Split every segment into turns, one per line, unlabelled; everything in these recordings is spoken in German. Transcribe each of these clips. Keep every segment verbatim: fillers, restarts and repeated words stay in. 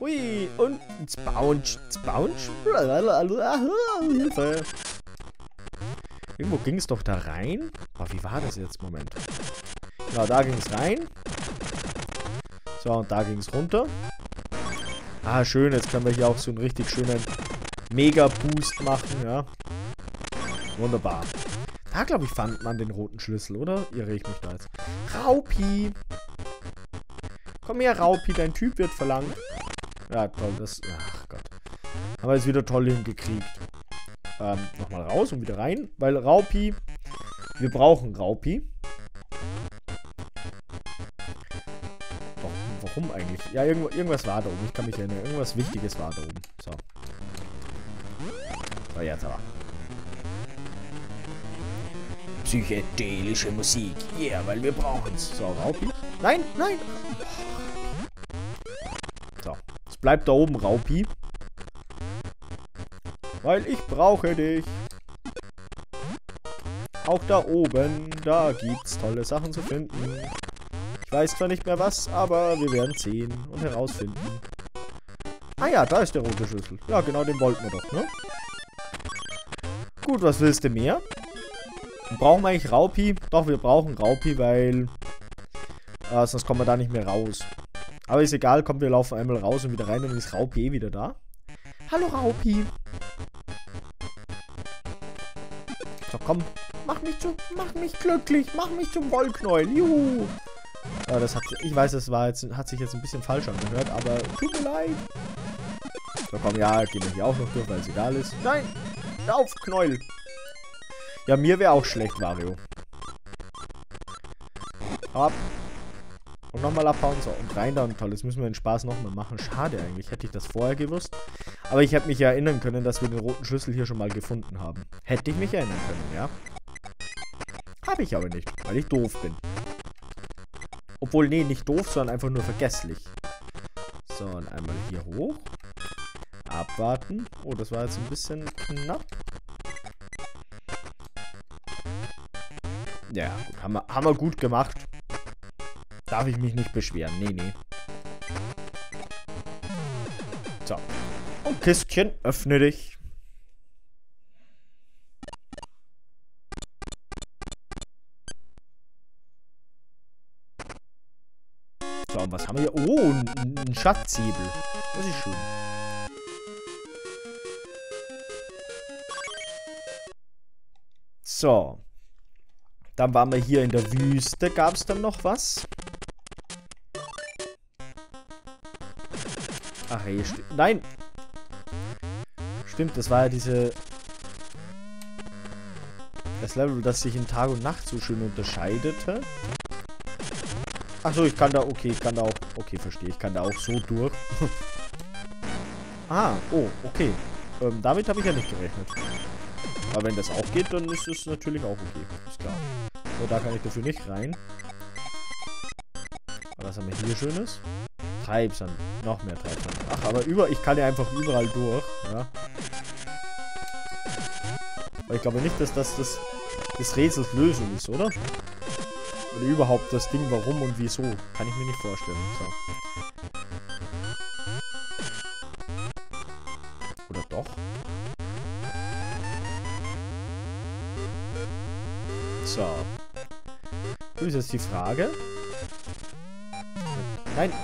Hui, und Bounce, Bounce. Hilfe. Irgendwo ging es doch da rein. Oh, wie war das jetzt? Moment. Genau, da ging es rein. So, und da ging es runter. Ah, schön. Jetzt können wir hier auch so einen richtig schönen Mega-Boost machen, ja. Wunderbar. Da, glaube ich, fand man den roten Schlüssel, oder? Irre ich mich da jetzt. Raupi. Komm her, Raupi. Dein Typ wird verlangt. Ja, toll. Das... Ach Gott. Haben wir jetzt wieder toll hingekriegt. Ähm, nochmal raus und wieder rein. Weil Raupi... Wir brauchen Raupi. Doch, warum eigentlich? Ja, irgendwo, irgendwas war da oben. Ich kann mich erinnern. Irgendwas Wichtiges war da oben. So. So, jetzt aber. Psychedelische Musik. Yeah, weil wir brauchen's. So, Raupi. Nein, nein. So. Es bleibt da oben, Raupi. Weil ich brauche dich. Auch da oben, da gibt's tolle Sachen zu finden. Ich weiß zwar nicht mehr was, aber wir werden sehen und herausfinden. Ah ja, da ist der rote Schlüssel. Ja, genau, den wollten wir doch, ne? Gut, was willst du mehr? Brauchen wir eigentlich Raupi? Doch, wir brauchen Raupi, weil... Äh, sonst kommen wir da nicht mehr raus. Aber ist egal, komm, wir laufen einmal raus und wieder rein und dann ist Raupi eh wieder da. Hallo, Raupi. So, komm. Mach mich zu, mach mich glücklich. Mach mich zum Wollknäuel. Juhu. Äh, das hat, ich weiß, das war jetzt, hat sich jetzt ein bisschen falsch angehört, aber tut mir leid. So, komm, ja, gehen wir hier auch noch durch, weil es egal ist. Nein. Auf, Knäuel. Ja, mir wäre auch schlecht, Wario. Ab. Und nochmal abhauen. So, und rein da. Und toll, jetzt müssen wir den Spaß nochmal machen. Schade eigentlich. Hätte ich das vorher gewusst. Aber ich hätte mich ja erinnern können, dass wir den roten Schlüssel hier schon mal gefunden haben. Hätte ich mich erinnern können, ja. Habe ich aber nicht, weil ich doof bin. Obwohl, nee, nicht doof, sondern einfach nur vergesslich. So, und einmal hier hoch. Abwarten. Oh, das war jetzt ein bisschen knapp. Ja, gut, haben wir, haben wir gut gemacht. Darf ich mich nicht beschweren. Nee, nee. So. Und Kistchen, öffne dich. So, und was haben wir hier? Oh, ein, ein Schatzhebel. Das ist schön. So. Dann waren wir hier in der Wüste. Gab es dann noch was? Ach hey, nein! Stimmt, das war ja diese... Das Level, das sich in Tag und Nacht so schön unterscheidete. Achso, ich kann da... Okay, ich kann da auch... Okay, verstehe. Ich kann da auch so durch. Ah, oh, okay. Ähm, damit habe ich ja nicht gerechnet. Aber wenn das auch geht, dann ist es natürlich auch okay. Ist klar. So, da kann ich dafür nicht rein. Aber was haben wir hier Schönes? Treibsand. Noch mehr Treibsand. Ach, aber über... Ich kann ja einfach überall durch. Ja. Aber ich glaube nicht, dass das das, das Rätsels Lösung ist, oder? Oder überhaupt das Ding, warum und wieso. Kann ich mir nicht vorstellen. So. Oder doch? So. Das ist jetzt die Frage. Nein.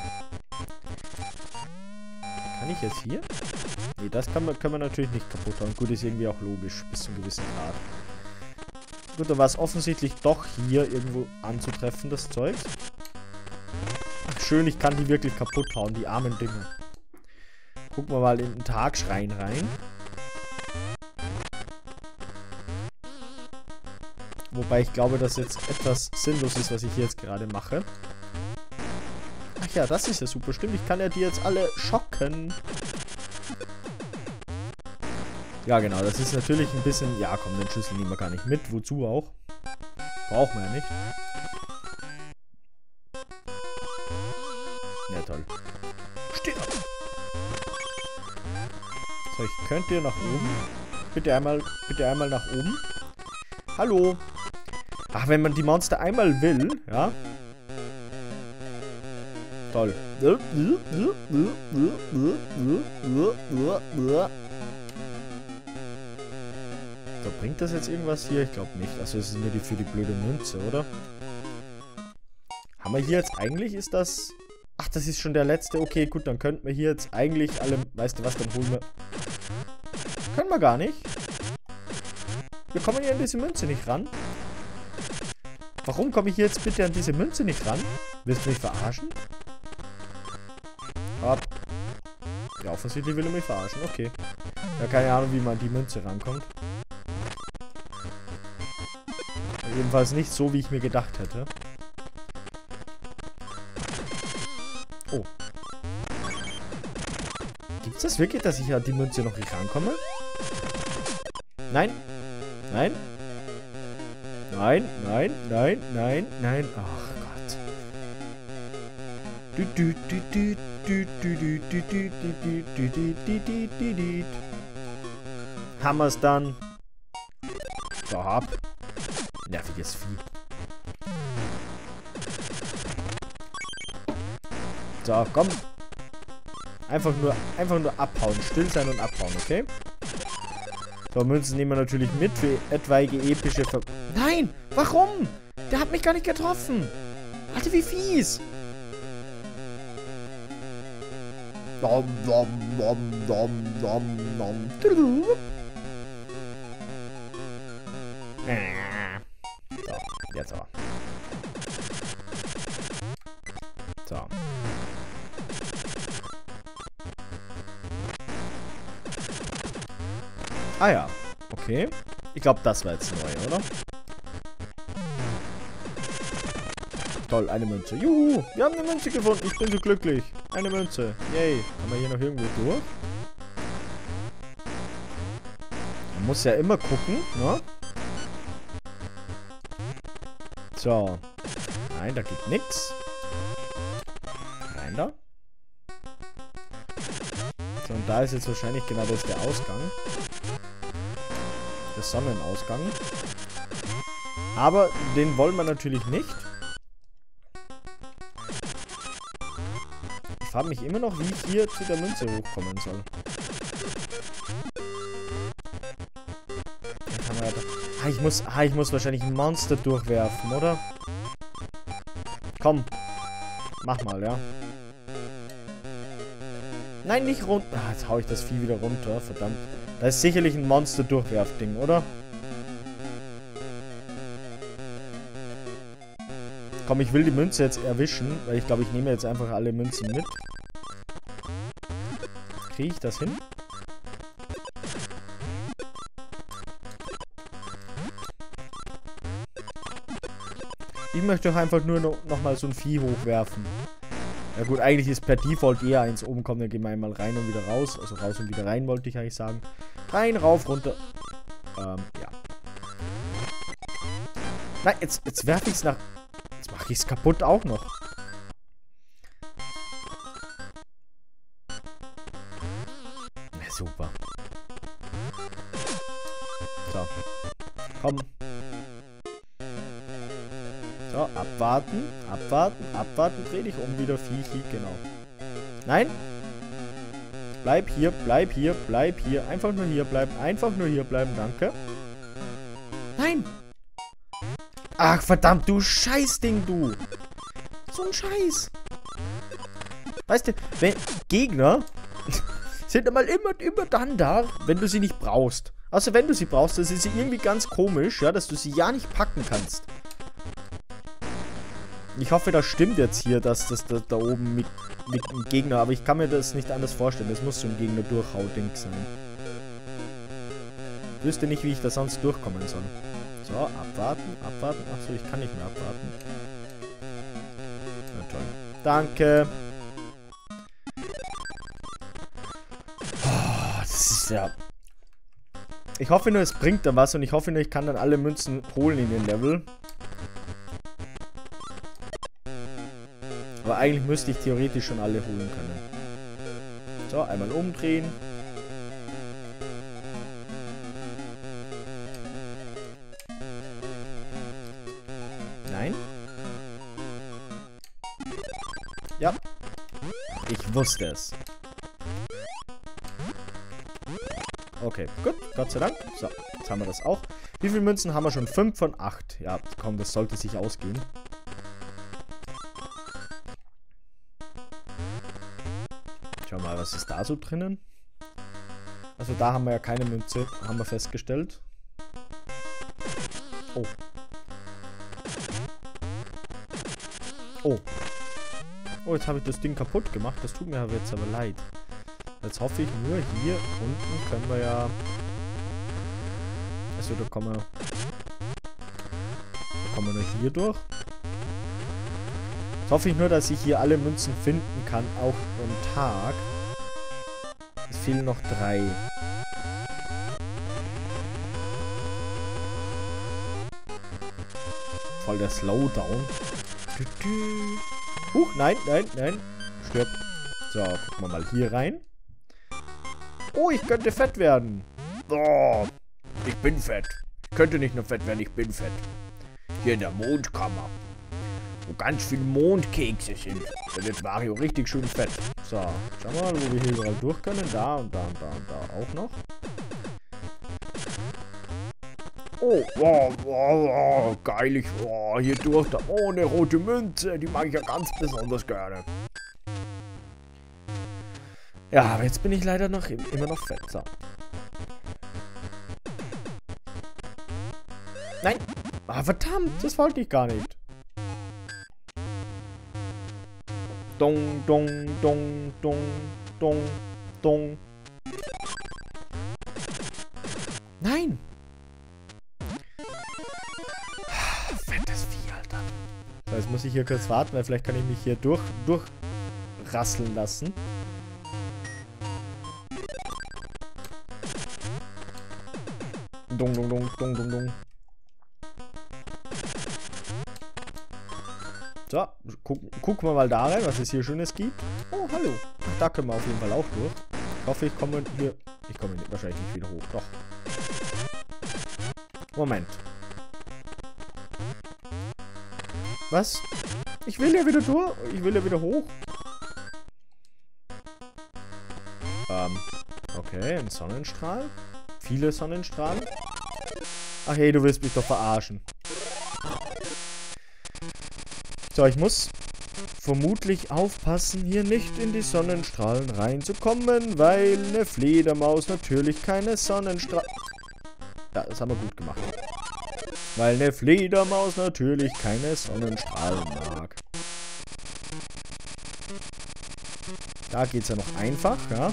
Kann ich jetzt hier? Nee, das kann man, kann man natürlich nicht kaputt hauen. Gut, ist irgendwie auch logisch. Bis zu einem gewissen Grad. Gut, dann war es offensichtlich doch hier irgendwo anzutreffen, das Zeug. Ach, schön, ich kann die wirklich kaputt hauen, die armen Dinger. Gucken wir mal in den Tagschrein rein. Wobei ich glaube, dass jetzt etwas sinnlos ist, was ich hier jetzt gerade mache. Ach ja, das ist ja super. Stimmt, ich kann ja die jetzt alle schocken. Ja, genau. Das ist natürlich ein bisschen... Ja, komm, den Schlüssel nehmen wir gar nicht mit. Wozu auch? Brauchen wir ja nicht. Ja, toll. Steht auf. So, ich könnte nach oben. Bitte einmal, bitte einmal nach oben. Hallo. Ach, wenn man die Monster einmal will, ja. Toll. So, bringt das jetzt irgendwas hier? Ich glaube nicht. Also es ist nur die für die blöde Münze, oder? Haben wir hier jetzt eigentlich, ist das... Ach, das ist schon der letzte. Okay, gut, dann könnten wir hier jetzt eigentlich alle... Weißt du was, dann holen wir... Können wir gar nicht. Wir kommen hier an diese Münze nicht ran. Warum komme ich hier jetzt bitte an diese Münze nicht ran? Willst du mich verarschen? Ab. Ja, offensichtlich will er mich verarschen. Okay. Ja, keine Ahnung, wie man an die Münze rankommt. Jedenfalls nicht so, wie ich mir gedacht hätte. Oh. Gibt's das wirklich, dass ich an die Münze noch nicht rankomme? Nein. Nein. Nein, nein, nein, nein, nein. Ach Gott. Du, du, du, du, du, du, du, du, du, du, du, du, du, du, du. Haben wir's dann. So, hab. Nerviges Vieh. So, komm. Einfach nur, einfach nur abhauen. Still sein und abhauen, okay? So, Münzen nehmen wir natürlich mit für etwaige epische Ver... Nein! Warum? Der hat mich gar nicht getroffen. Alter, wie fies. Nom, nom, nom, nom, nom, nom. So, jetzt aber. So. Ah ja, okay. Ich glaube, das war jetzt neu, oder? Toll, eine Münze. Juhu, wir haben eine Münze gefunden. Ich bin so glücklich. Eine Münze. Yay. Haben wir hier noch irgendwo durch? Man muss ja immer gucken, ne? So. Nein, da geht nichts. Rein da. So, und da ist jetzt wahrscheinlich genau das der Ausgang. Der Sonnenausgang. Aber den wollen wir natürlich nicht. Ich frage mich immer noch, wie ich hier zu der Münze hochkommen soll. Kann man ja ah, ich muss, ah, ich muss wahrscheinlich ein Monster durchwerfen, oder? Komm. Mach mal, ja. Nein, nicht runter. Ah, jetzt hau ich das Vieh wieder runter. Verdammt. Da ist sicherlich ein Monster-Durchwerfding, oder? Komm, ich will die Münze jetzt erwischen, weil ich glaube, ich nehme jetzt einfach alle Münzen mit. Kriege ich das hin? Ich möchte doch einfach nur noch, noch mal so ein Vieh hochwerfen. Ja gut, eigentlich ist per Default eher eins oben, kommt, dann gehen wir einmal rein und wieder raus. Also raus und wieder rein, wollte ich eigentlich sagen. Rein, rauf, runter. Ähm, ja. Nein, jetzt, jetzt werfe ich es nach... Jetzt mache ich es kaputt auch noch. Na, super. So. Komm. So, abwarten, abwarten, abwarten, dreh dich um wieder, Viechi, genau. Nein? Bleib hier, bleib hier, bleib hier, einfach nur hier bleiben, einfach nur hier bleiben, danke. Nein! Ach, verdammt, du Scheißding, du! So ein Scheiß! Weißt du, wenn Gegner sind einmal immer, immer dann da, wenn du sie nicht brauchst. Also wenn du sie brauchst, das ist irgendwie ganz komisch, ja, dass du sie ja nicht packen kannst. Ich hoffe, das stimmt jetzt hier, dass das da, da oben mit, mit dem Gegner... Aber ich kann mir das nicht anders vorstellen. Das muss so ein Gegner-Durchhau-Ding sein. Ich wüsste nicht, wie ich da sonst durchkommen soll. So, abwarten, abwarten. Achso, ich kann nicht mehr abwarten. Na toll. Danke. Oh, das ist ja... Ich hoffe nur, es bringt dann was. Und ich hoffe nur, ich kann dann alle Münzen holen in den Level. Aber eigentlich müsste ich theoretisch schon alle holen können. So, einmal umdrehen. Nein. Ja, Ich wusste es. Okay, gut. Gott sei Dank. So, jetzt haben wir das auch. Wie viele Münzen haben wir schon? fünf von acht. Ja, komm, das sollte sich ausgehen. Schau mal, was ist da so drinnen? Also da haben wir ja keine Münze, haben wir festgestellt. Oh. Oh. Oh, jetzt habe ich das Ding kaputt gemacht. Das tut mir aber jetzt aber leid. Jetzt hoffe ich nur, hier unten können wir ja... Also da kommen wir... Da kommen wir nur hier durch. Jetzt hoffe ich nur, dass ich hier alle Münzen finden kann, auch am Tag. Es fehlen noch drei. Voll der Slowdown. Huch, nein, nein, nein. Stirb. So, gucken wir mal hier rein. Oh, ich könnte fett werden. Oh, ich bin fett. Ich könnte nicht nur fett werden, ich bin fett. Hier in der Mondkammer. Wo ganz viele Mondkekse sind. Da wird Mario richtig schön fett. So, schauen wir mal, wo wir hier überall durch können. Da und da und da und da auch noch. Oh, wow, wow, wow, geil, ich, oh, hier durch, da, oh, eine rote Münze, die mag ich ja ganz besonders gerne. Ja, aber jetzt bin ich leider noch immer noch fett, so. Nein, ah, verdammt, das wollte ich gar nicht. Dong, dong, dong, dong, dong, dong. Nein! Fettes Vieh, Alter. So, jetzt muss ich hier kurz warten, weil vielleicht kann ich mich hier durch, durchrasseln lassen. Dong, dong, dong, dong, dong, dong. So, gucken, gucken wir mal da rein, was es hier Schönes gibt. Oh, hallo. Da können wir auf jeden Fall auch durch. Ich hoffe, ich komme hier... Ich komme wahrscheinlich nicht wieder hoch. Doch. Moment. Was? Ich will ja wieder durch. Ich will ja wieder hoch. Ähm, okay, ein Sonnenstrahl. Viele Sonnenstrahlen. Ach hey, du willst mich doch verarschen. So, ich muss vermutlich aufpassen, hier nicht in die Sonnenstrahlen reinzukommen, weil eine Fledermaus natürlich keine Sonnenstrahlen... Ja, das haben wir gut gemacht. Weil eine Fledermaus natürlich keine Sonnenstrahlen mag. Da geht es ja noch einfach, ja.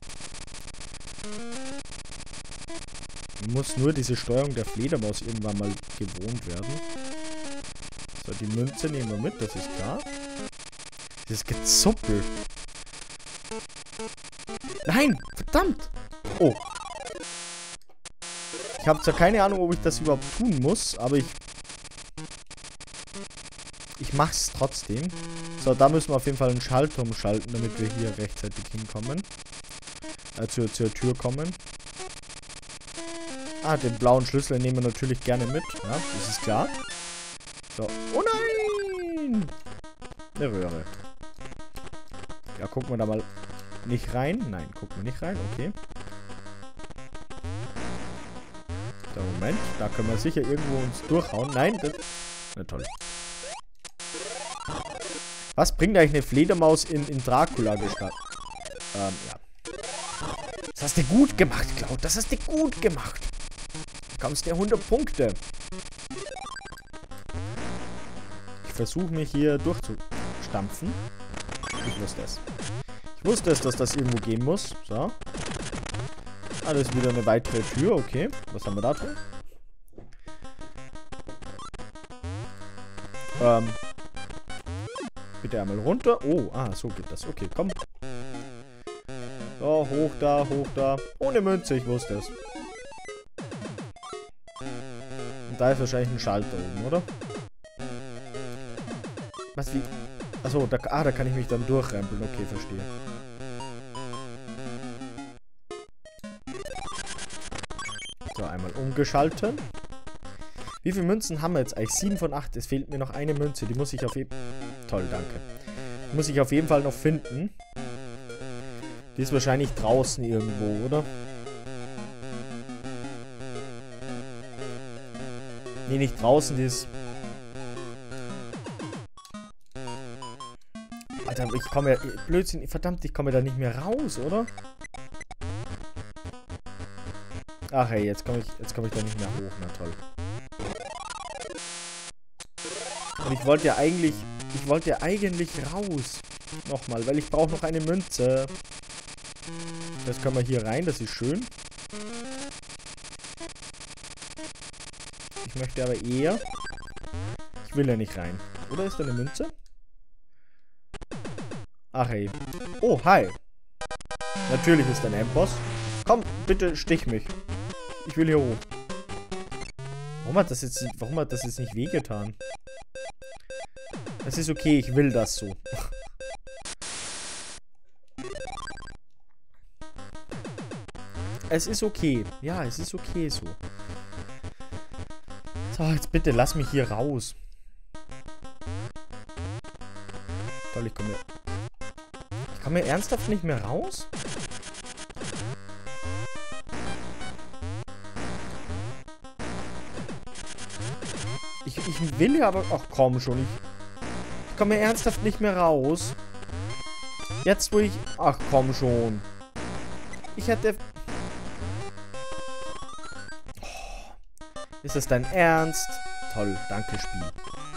Muss nur diese Steuerung der Fledermaus irgendwann mal gewohnt werden. So, die Münze nehmen wir mit, das ist klar. Dieses Gezuppel. Nein! Verdammt! Oh. Ich habe zwar keine Ahnung, ob ich das überhaupt tun muss, aber ich... Ich mach's trotzdem. So, da müssen wir auf jeden Fall einen Schalter umschalten, damit wir hier rechtzeitig hinkommen. Äh, zur, zur Tür kommen. Ah, den blauen Schlüssel nehmen wir natürlich gerne mit. Ja, das ist klar. So. Oh nein! Eine Röhre. Ja, gucken wir da mal nicht rein. Nein, gucken wir nicht rein. Okay. So, Moment. Da können wir sicher irgendwo uns durchhauen. Nein, das... Na toll. Was bringt eigentlich eine Fledermaus in, in Dracula-Gestalt? Ähm, ja. Das hast du gut gemacht, Cloud. Das hast du gut gemacht. Du bekommst ja hundert Punkte. Ich versuche mich hier durchzustampfen. Ich wusste es. Ich wusste es, dass das irgendwo gehen muss. So. Ah, das ist wieder eine weitere Tür. Okay. Was haben wir da drin? Ähm. Bitte einmal runter. Oh, ah, so geht das. Okay, komm. So, hoch da, hoch da. Ohne Münze, ich wusste es. Und da ist wahrscheinlich ein Schalter oben, oder? Was, wie? Achso, da, ah, da kann ich mich dann durchrempeln. Okay, verstehe. So, einmal umgeschalten. Wie viele Münzen haben wir jetzt eigentlich? sieben von acht. Es fehlt mir noch eine Münze. Die muss ich auf jeden Fall... Toll, danke. Die muss ich auf jeden Fall noch finden. Die ist wahrscheinlich draußen irgendwo, oder? Nee, nicht draußen, die ist... Alter, ich komme ja... Blödsinn, verdammt, ich komme da nicht mehr raus, oder? Ach hey, jetzt komme ich, jetzt komme ich da nicht mehr hoch. Na toll. Und ich wollte ja eigentlich... Ich wollte ja eigentlich raus. Nochmal, weil ich brauche noch eine Münze. Jetzt können wir hier rein, das ist schön. Ich möchte aber eher... Ich will ja nicht rein. Oder ist da eine Münze? Ach hey. Oh, hi. Natürlich ist da ein Endboss. Komm, bitte stich mich. Ich will hier hoch. Warum hat das jetzt, warum hat das jetzt nicht wehgetan? Es ist okay, ich will das so. Es ist okay. Ja, es ist okay so. So, jetzt bitte lass mich hier raus. Toll, ich komme... Ich komme ernsthaft nicht mehr raus? Ich, ich will ja aber... Ach komm schon, ich... Ich komme ernsthaft nicht mehr raus. Jetzt wo ich... Ach komm schon. Ich hätte... Oh. Ist das dein Ernst? Toll, danke Spiel.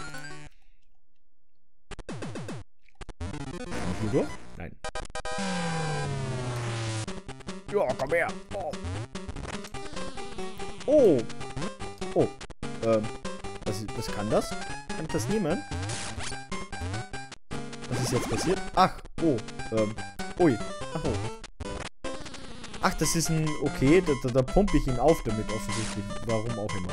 Kann ich hier durch? Nein. Ja, komm her. Oh. Oh. Oh. Ähm. Was, was kann das? Kann ich das nehmen? Was ist jetzt passiert? Ach, oh. Ähm. Ui. Ach, oh. Ach, das ist ein... Okay, da, da, da pumpe ich ihn auf damit offensichtlich. Warum auch immer.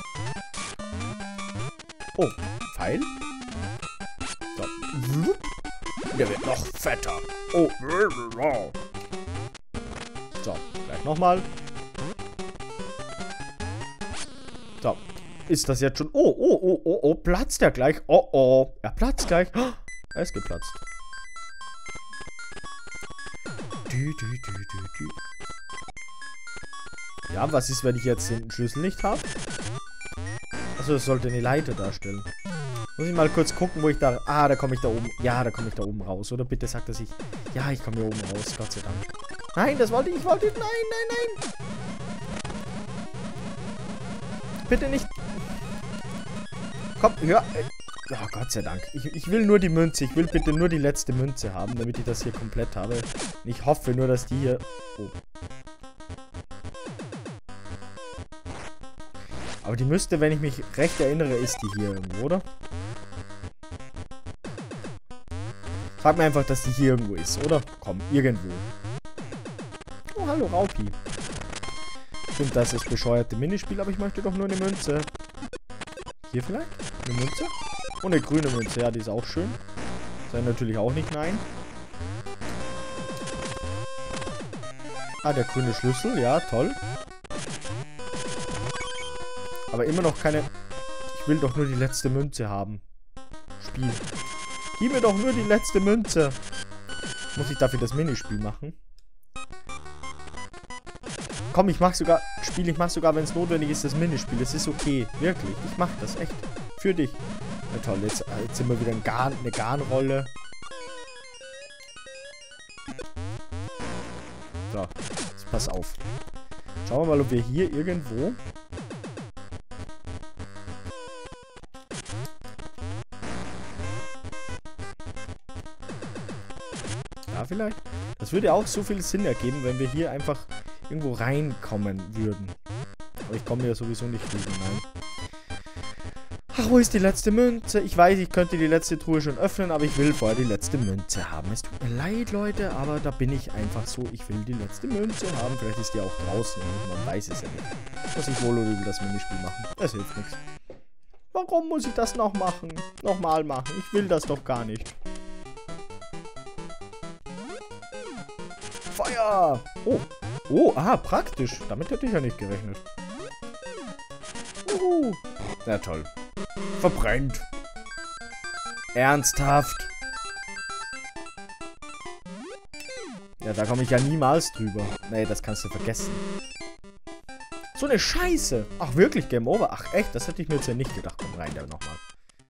Oh. Pfeil? So. Der wird noch fetter. Oh. So. Gleich nochmal. So. Ist das jetzt schon... Oh, oh, oh, oh, oh. Platzt er gleich? Oh, oh. Er platzt gleich. Oh, er ist geplatzt. Dü, dü, dü, dü, dü. Ja, was ist, wenn ich jetzt den Schlüssel nicht habe? Achso, das sollte eine Leiter darstellen. Muss ich mal kurz gucken, wo ich da... Ah, da komme ich da oben... Ja, da komme ich da oben raus. Oder bitte sagt er sich... Ja, ich komme hier oben raus. Gott sei Dank. Nein, das wollte ich... Ich wollte... Nein, nein, nein. Bitte nicht... Komm, hör... Oh, Gott sei Dank. Ich, ich will nur die Münze. Ich will bitte nur die letzte Münze haben, damit ich das hier komplett habe. Und ich hoffe nur, dass die hier... Oh. Aber die müsste, wenn ich mich recht erinnere, ist die hier irgendwo, oder? Sag mir einfach, dass die hier irgendwo ist, oder? Komm, irgendwo. Oh, hallo, Raupi. Stimmt, das ist das bescheuerte Minispiel, aber ich möchte doch nur eine Münze. Hier vielleicht? Eine Münze? Oh, eine grüne Münze. Ja, die ist auch schön. Sei natürlich auch nicht nein. Ah, der grüne Schlüssel. Ja, toll. Aber immer noch keine... Ich will doch nur die letzte Münze haben. Spiel. Gib mir doch nur die letzte Münze. Muss ich dafür das Minispiel machen? Komm, ich mach sogar... Spiel, ich mach sogar, wenn es notwendig ist, das Minispiel. Das ist okay. Wirklich. Ich mach das. Echt. Für dich. Na toll, jetzt, jetzt sind wir wieder ein Garn, eine Garnrolle. So. Jetzt pass auf. Schauen wir mal, ob wir hier irgendwo... Ja, vielleicht. Das würde auch so viel Sinn ergeben, wenn wir hier einfach irgendwo reinkommen würden. Aber ich komme ja sowieso nicht rüber, nein. Ach, wo ist die letzte Münze? Ich weiß, ich könnte die letzte Truhe schon öffnen, aber ich will vorher die letzte Münze haben. Es tut mir leid, Leute, aber da bin ich einfach so. Ich will die letzte Münze haben. Vielleicht ist die auch draußen. Man weiß es ja nicht. Muss ich wohl oder übel das Minispiel machen. Das hilft nichts. Warum muss ich das noch machen? Nochmal machen. Ich will das doch gar nicht. Feuer! Oh. Oh, aha, praktisch. Damit hätte ich ja nicht gerechnet. Uhu. Na toll. Verbrennt. Ernsthaft. Ja, da komme ich ja niemals drüber. Nee, das kannst du vergessen. So eine Scheiße. Ach, wirklich, Game Over? Ach, echt? Das hätte ich mir jetzt ja nicht gedacht. Komm rein, da nochmal.